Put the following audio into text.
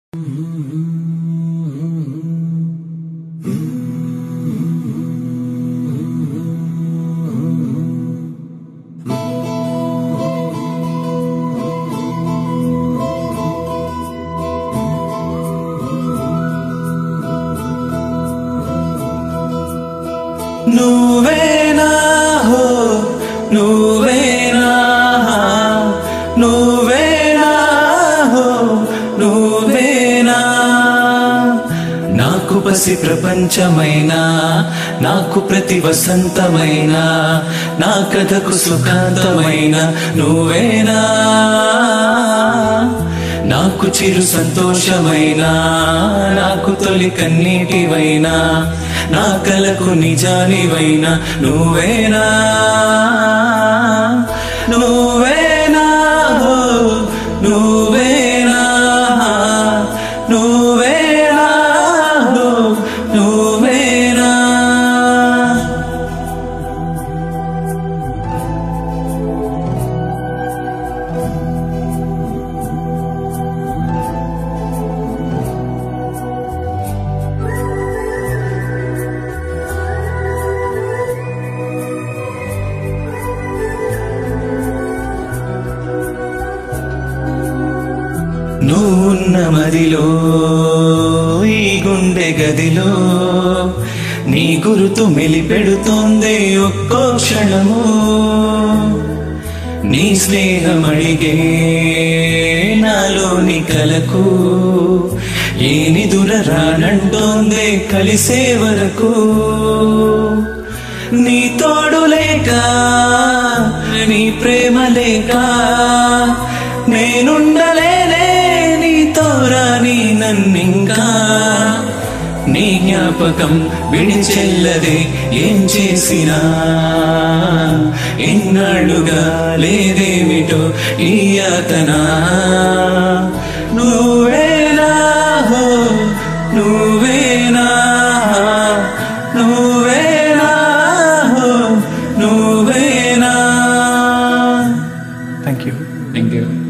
నువ్వేనా హో నువ్వేనా నువ్వేనా హో నువ్వేనా నాకు పసి ప్రపంచమైనా నాకు ప్రతి వసంతమైనా నా కథకు సుఖాంతమైన నువ్వేనా నాకు చిరు సంతోషమైనా నాకు తొలి కన్నీటివైనా నా కలకు నిజానివైనా నువ్వేనా నువ్వేనా హో నువ్వేనా నువ్వేనా హో నువ్వేనా నువ్వున్న మదిలో ఈ గుండె గదిలో నీ గురుతు మెలిపెడుతోందే ఒక్కో క్షణము నీ స్నేహమడిగే నాలోని కలకు ఏ నిదుర రానంటోందే కలిసే వరకు నీ తోడు లేక నీ ప్రేమ లేక నేనుండలేనే నీతోరాని నన్నింకా నీ జ్ఞాపకం విడిచెల్లదే ఏం చేసినా ఎన్నాళ్ళుగా లేదేమిటో ఈ యాతన నువ్వేనా హో నువ్వేనా నువ్వేనా హో నువ్వేనా. Thank you.